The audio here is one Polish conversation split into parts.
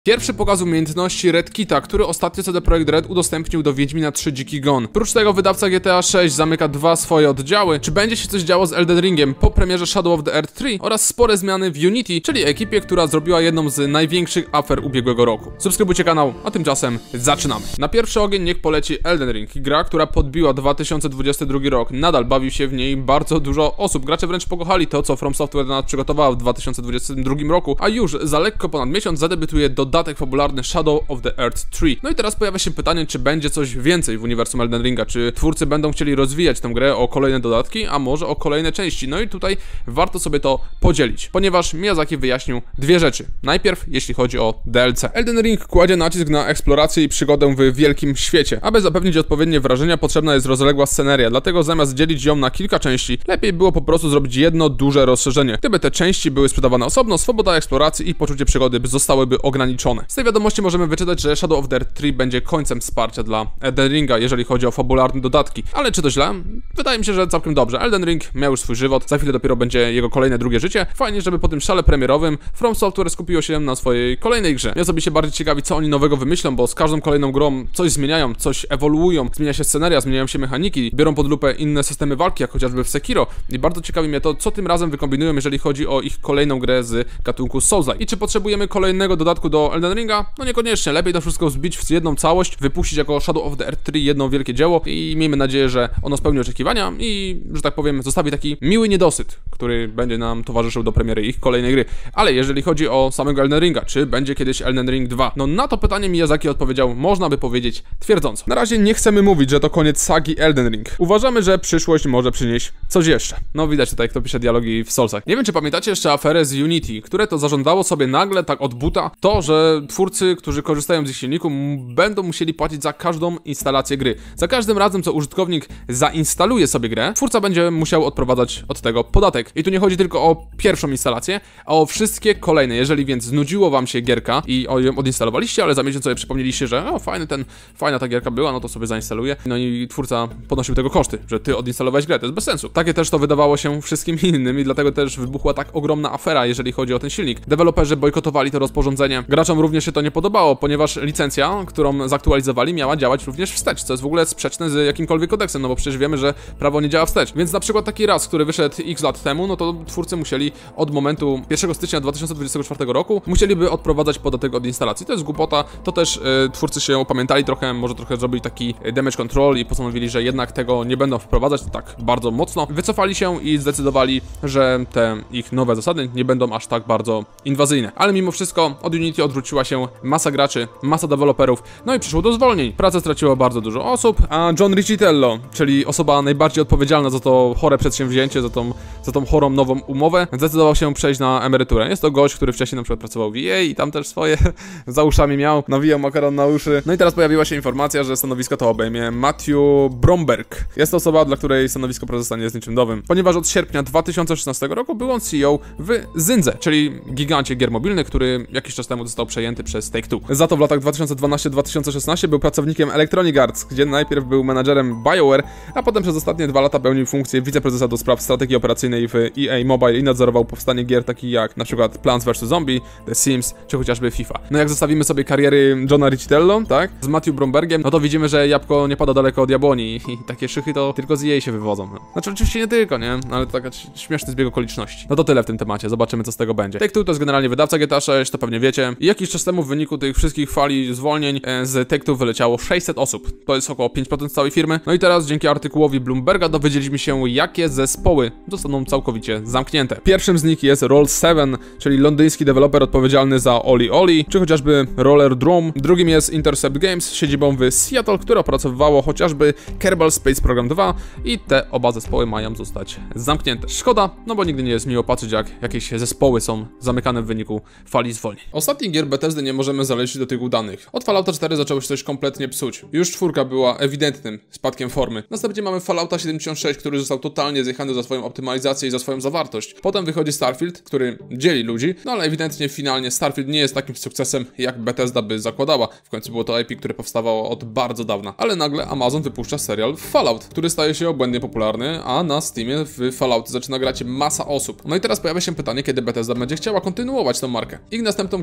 Pierwszy pokaz umiejętności Red Kita, który ostatnio CD Projekt Red udostępnił do Wiedźmina 3 Dziki Gon. Prócz tego wydawca GTA 6 zamyka dwa swoje oddziały. Czy będzie się coś działo z Elden Ringiem po premierze Shadow of the Earth 3 oraz spore zmiany w Unity, czyli ekipie, która zrobiła jedną z największych afer ubiegłego roku. Subskrybujcie kanał, a tymczasem zaczynamy. Na pierwszy ogień niech poleci Elden Ring, gra, która podbiła 2022 rok. Nadal bawił się w niej bardzo dużo osób. Gracze wręcz pokochali to, co From Software dla nas przygotowała w 2022 roku, a już za lekko ponad miesiąc zadebiutuje dodatek fabularny Shadow of the Earth 3. No i teraz pojawia się pytanie, czy będzie coś więcej w uniwersum Elden Ringa, czy twórcy będą chcieli rozwijać tę grę o kolejne dodatki, a może o kolejne części. No i tutaj warto sobie to podzielić, ponieważ Miyazaki wyjaśnił dwie rzeczy. Najpierw, jeśli chodzi o DLC. Elden Ring kładzie nacisk na eksplorację i przygodę w wielkim świecie. Aby zapewnić odpowiednie wrażenia, potrzebna jest rozległa sceneria, dlatego zamiast dzielić ją na kilka części, lepiej było po prostu zrobić jedno duże rozszerzenie. Gdyby te części były sprzedawane osobno, swoboda eksploracji i poczucie przygody zostałyby ograniczone. Z tej wiadomości możemy wyczytać, że Shadow of the Earth 3 będzie końcem wsparcia dla Elden Ringa, jeżeli chodzi o fabularne dodatki. Ale czy to źle? Wydaje mi się, że całkiem dobrze. Elden Ring miał już swój żywot, za chwilę dopiero będzie jego kolejne drugie życie. Fajnie, żeby po tym szale premierowym From Software skupiło się na swojej kolejnej grze. Mnie osobiście bardziej ciekawi, co oni nowego wymyślą, bo z każdą kolejną grą coś zmieniają, coś ewoluują, zmienia się sceneria, zmieniają się mechaniki, biorą pod lupę inne systemy walki, jak chociażby w Sekiro. I bardzo ciekawi mnie to, co tym razem wykombinują, jeżeli chodzi o ich kolejną grę z gatunku Souls-like. I czy potrzebujemy kolejnego dodatku do Elden Ringa? No niekoniecznie, lepiej to wszystko zbić w jedną całość, wypuścić jako Shadow of the Earth 3 jedno wielkie dzieło i miejmy nadzieję, że ono spełni oczekiwania i, że tak powiem, zostawi taki miły niedosyt, który będzie nam towarzyszył do premiery ich kolejnej gry. Ale jeżeli chodzi o samego Elden Ringa, czy będzie kiedyś Elden Ring 2? No na to pytanie Miyazaki odpowiedział, można by powiedzieć, twierdząco. Na razie nie chcemy mówić, że to koniec sagi Elden Ring. Uważamy, że przyszłość może przynieść coś jeszcze. No widać tutaj, kto pisze dialogi w Soulsach. Nie wiem, czy pamiętacie jeszcze aferę z Unity, które to zażądało sobie nagle, tak od buta, to, że twórcy, którzy korzystają z ich silniku, będą musieli płacić za każdą instalację gry. Za każdym razem, co użytkownik zainstaluje sobie grę, twórca będzie musiał odprowadzać od tego podatek. I tu nie chodzi tylko o pierwszą instalację, a o wszystkie kolejne. Jeżeli więc znudziło wam się gierka i ją odinstalowaliście, ale za miesiąc sobie przypomnieliście, że fajna ta gierka była, no to sobie zainstaluję. No i twórca ponosił tego koszty, że ty odinstalowałeś grę, to jest bez sensu. Takie też to wydawało się wszystkim innym i dlatego też wybuchła tak ogromna afera, jeżeli chodzi o ten silnik. Deweloperzy bojkotowali to rozporządzenie. Graczom również się to nie podobało, ponieważ licencja, którą zaktualizowali, miała działać również wstecz, co jest w ogóle sprzeczne z jakimkolwiek kodeksem, no bo przecież wiemy, że prawo nie działa wstecz. Więc na przykład taki raz, który wyszedł x lat temu, no to twórcy musieli od momentu 1 stycznia 2024 roku musieliby odprowadzać podatek od instalacji. To jest głupota, to też twórcy się opamiętali trochę, może trochę zrobili taki damage control i postanowili, że jednak tego nie będą wprowadzać, to tak bardzo mocno. Wycofali się i zdecydowali, że te ich nowe zasady nie będą aż tak bardzo inwazyjne. Ale mimo wszystko od Unity odwróciła się masa graczy, masa deweloperów, no i przyszło do zwolnień. Pracę straciło bardzo dużo osób, a John Riccitello, czyli osoba najbardziej odpowiedzialna za to chore przedsięwzięcie, za tą chorą nową umowę, zdecydował się przejść na emeryturę. Jest to gość, który wcześniej na przykład pracował w EA i tam też swoje za uszami miał, nawijał makaron na uszy. No i teraz pojawiła się informacja, że stanowisko to obejmie Matthew Bromberg. Jest to osoba, dla której stanowisko prezesa nie jest niczym nowym, ponieważ od sierpnia 2016 roku był on CEO w Zyndze, czyli gigancie gier mobilnych, który jakiś czas temu został przejęty przez Take-Two. Za to w latach 2012-2016 był pracownikiem Electronic Arts, gdzie najpierw był menadżerem BioWare, a potem przez ostatnie 2 lata pełnił funkcję wiceprezesa do spraw strategii operacyjnej w EA Mobile i nadzorował powstanie gier takich jak na przykład Plants vs. Zombie, The Sims czy chociażby FIFA. No jak zestawimy sobie kariery Johna Riccitello, tak, z Matthew Brombergiem, no to widzimy, że jabłko nie pada daleko od jabłoni i takie szychy to tylko z EA się wywodzą. Znaczy oczywiście nie tylko, nie? Ale to taka śmieszny zbieg okoliczności. No to tyle w tym temacie, zobaczymy co z tego będzie. Take-Two to jest generalnie wydawca GTA 6, to pewnie wiecie. I jakiś czas temu w wyniku tych wszystkich fali zwolnień z Take-Two wyleciało 600 osób. To jest około 5% całej firmy. No i teraz dzięki artykułowi Bloomberga dowiedzieliśmy się, jakie zespoły zostaną całkowicie zamknięte. Pierwszym z nich jest Roll7, czyli londyński deweloper odpowiedzialny za Oli Oli, czy chociażby Rollerdrome. Drugim jest Intercept Games z siedzibą w Seattle, które opracowywało chociażby Kerbal Space Program 2 i te oba zespoły mają zostać zamknięte. Szkoda, no bo nigdy nie jest miło patrzeć, jak jakieś zespoły są zamykane w wyniku fali zwolnień. Ostatnich gier Bethesdy nie możemy zaliczyć do tych udanych. Od Fallouta 4 zaczęło się coś kompletnie psuć. Już 4 była ewidentnym spadkiem formy. Następnie mamy Fallouta 76, który został totalnie zjechany za swoją optymalizację i za swoją zawartość. Potem wychodzi Starfield, który dzieli ludzi, no ale ewidentnie finalnie Starfield nie jest takim sukcesem, jak Bethesda by zakładała. W końcu było to IP, które powstawało od bardzo dawna. Ale nagle Amazon wypuszcza serial Fallout, który staje się obłędnie popularny, a na Steamie w Fallout zaczyna grać masa osób. No i teraz pojawia się pytanie, kiedy Bethesda będzie chciała kontynuować tę markę. Ich następną grą ma być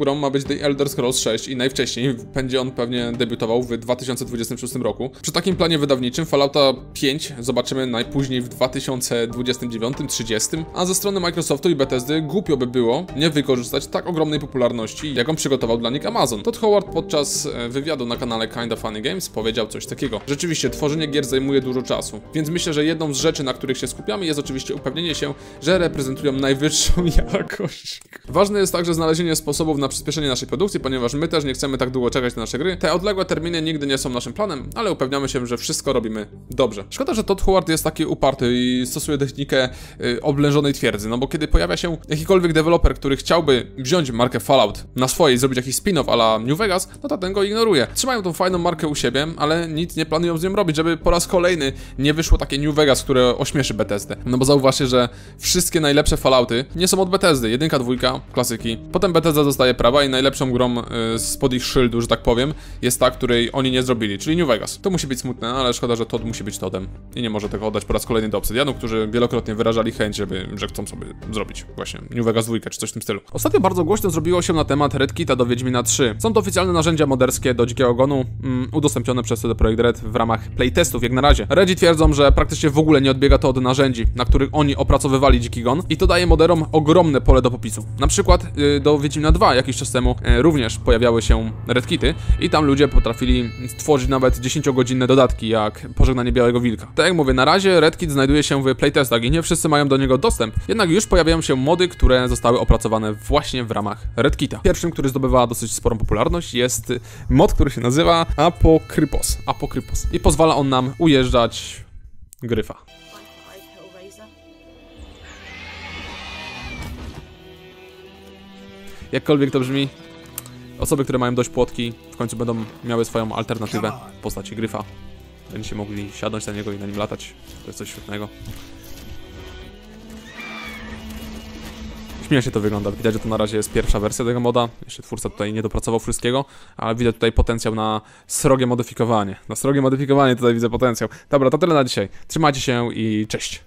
The Elder Scrolls 6 i najwcześniej będzie on pewnie debiutował w 2026 roku. Przy takim planie wydawniczym Fallouta 5 zobaczymy najpóźniej w 2029-30, a ze strony Microsoftu i Bethesdy głupio by było nie wykorzystać tak ogromnej popularności, jaką przygotował dla nich Amazon. Todd Howard podczas wywiadu na kanale Kinda Funny Games powiedział coś takiego. Rzeczywiście, tworzenie gier zajmuje dużo czasu, więc myślę, że jedną z rzeczy, na których się skupiamy, jest oczywiście upewnienie się, że reprezentują najwyższą jakość. Ważne jest także znalezienie sposobów na przyspieszenie naszej produkcji, ponieważ my też nie chcemy tak długo czekać na nasze gry. Te odległe terminy nigdy nie są naszym planem, ale upewniamy się, że wszystko robimy dobrze. Szkoda, że Todd Howard jest taki uparty i stosuje technikę oblężonej twierdzy, no bo kiedy pojawia się jakikolwiek deweloper, który chciałby wziąć markę Fallout na swoje i zrobić jakiś spin-off a la New Vegas, no to ten go ignoruje. Trzymają tą fajną markę u siebie, ale nic nie planują z nią robić, żeby po raz kolejny nie wyszło takie New Vegas, które ośmieszy Bethesdę. No bo zauważcie, że wszystkie najlepsze Fallouty nie są od Bethesdy. 1, 2, klasyki. Potem Bethesda dostaje prawa i najlepszą grą spod ich szyldu, że tak powiem, jest ta, której oni nie zrobili, czyli New Vegas. To musi być smutne, ale szkoda, że Todd musi być Toddem i nie może tego oddać po raz kolejny do Obsydianu, którzy wielokrotnie wyrażali chęć, że chcą sobie zrobić właśnie New Vegas 2 czy coś w tym stylu. Ostatnio bardzo głośno zrobiło się na temat RedKita do Wiedźmina 3. Są to oficjalne narzędzia moderskie do Dzikiego Ogonu, udostępnione przez CD Projekt Red w ramach playtestów jak na razie. Redzi twierdzą, że praktycznie w ogóle nie odbiega to od narzędzi, na których oni opracowywali Dziki Gon i to daje moderom ogromne pole do popisu. Na przykład do Wiedźmina 2 jakiś czas temu również pojawiały się RedKity i tam ludzie potrafili stworzyć nawet 10-godzinne dodatki, jak Pożegnanie Białego Wilka. Tak jak mówię, na razie RedKit znajduje się w playtestach i nie wszyscy mają do niego dostęp, jednak już pojawiają się mody, które zostały opracowane właśnie w ramach RedKita. Pierwszym, który zdobywa dosyć sporą popularność, jest mod, który się nazywa Apokrypos i pozwala on nam ujeżdżać gryfa. Jakkolwiek to brzmi, osoby, które mają dość płotki, w końcu będą miały swoją alternatywę w postaci gryfa. Będziecie mogli siadać na niego i na nim latać. To jest coś świetnego. Śmiesznie to wygląda. Widać, że to na razie jest pierwsza wersja tego moda. Jeszcze twórca tutaj nie dopracował wszystkiego, ale widać tutaj potencjał na srogie modyfikowanie. Na srogie modyfikowanie tutaj widzę potencjał. Dobra, to tyle na dzisiaj. Trzymajcie się i cześć!